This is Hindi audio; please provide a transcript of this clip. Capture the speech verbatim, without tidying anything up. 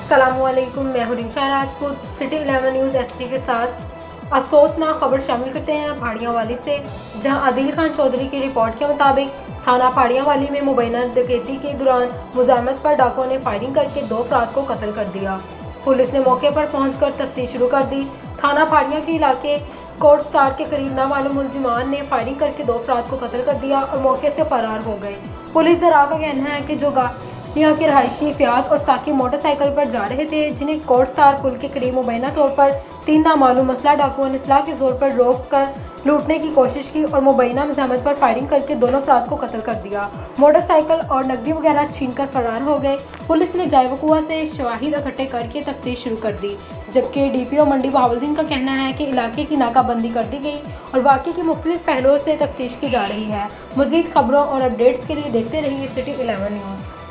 अस्सलामुअलैकुम, मैं हूं Rinsha Rajput. City eleven news HD के साथ अफसोसनाक खबर शामिल करते हैं भाड़ियावाली से, जहां आदिल खान चौधरी की रिपोर्ट के मुताबिक थाना भाड़ियावाली में मुबैना डकैती के दौरान मुजामत पर डाकुओं ने फायरिंग करके दो अफराद को कत्ल कर दिया। पुलिस ने मौके पर पहुंचकर तफ्तीश शुरू कर दी। थाना भाड़िया के इलाके कोर्ट स्टार के करीब नामालूम मुलजिमान ने फायरिंग करके दो अफराद को कत्ल कर दिया और मौके से फरार हो गए। पुलिस दरा का कहना है कि जो यहाँ के रहायशी फ्याज और साकी मोटरसाइकिल पर जा रहे थे, जिन्हें कोर्ट स्टार पुल के करीब मुबैना तौर पर तीन नामालूम मसला डाकुओं ने सिलाह के जोर पर रोक कर लूटने की कोशिश की और मुबैना मज़ामत पर फायरिंग करके दोनों अफराद को कत्ल कर दिया। मोटरसाइकिल और नकदी वगैरह छीन कर फरार हो गए। पुलिस ने जाय वक़ुआ से शवाहिद इकट्ठे करके तफ्तीश शुरू कर दी, जबकि डी पी ओ मंडी बहावुद्दीन का कहना है कि इलाके की नाकाबंदी कर दी गई और वाक़े की मुख्तलिफ पहलुओं से तफ्तीश की जा रही है। मज़ीद खबरों और अपडेट्स के लिए देखते रहिए सिटी इलेवन न्यूज़।